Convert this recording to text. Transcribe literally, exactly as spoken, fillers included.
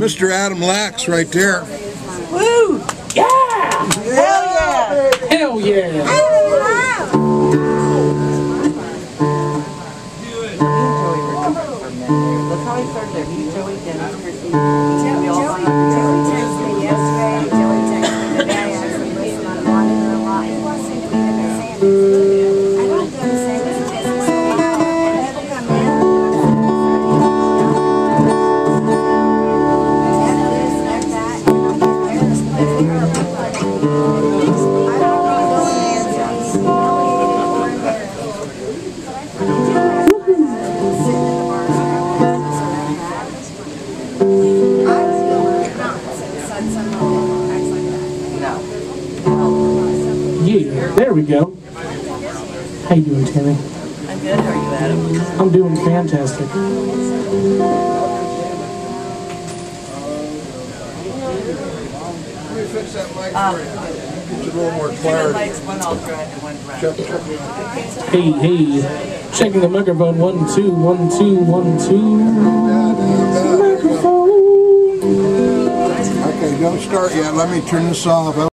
Mister Adam Lax right there. Woo! Yeah! Hell yeah! Hell yeah! That's how he started there. He Joey Dennis, Chrissy. Joey, Joey texted me yesterday. Joey texted me today. I actually listen. I'm watching her a lot. He wants to be the best. I don't go to say this just and people come in. And this and that. I don't really go in there and just Yeah, there we go. How you doing, Tammy? I'm good. How are you, Adam? I'm doing fantastic. Let me fix that mic Um, for you. Get you a little more Two clarity. lights, one ultra, and one round. Check, check. Hey, hey. Checking the microphone. One, two, one, two, one, two. Microphone. Okay, don't start yet. Let me turn this off.